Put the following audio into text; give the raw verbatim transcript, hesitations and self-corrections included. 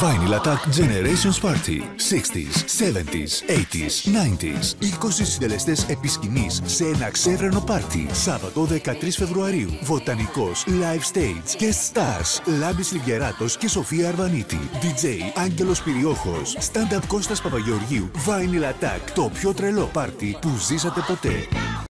Vinyl Attack Generations Party. εξήντα, εβδομήντα, ογδόντα, ενενήντα. είκοσι συντελεστές επισκηνής σε ένα ξέφρενο πάρτι. Σάββατο δεκατρείς Φεβρουαρίου. Βοτανικός, Live Stage, Guest Stars, Λάμπης Λιβιεράτος και Σοφία Αρβανίτη. ντι τζέι Άγγελος Πυριόχος. Stand-up Κώστας Παπαγεωργίου. Vinyl Attack. Το πιο τρελό πάρτι που ζήσατε ποτέ.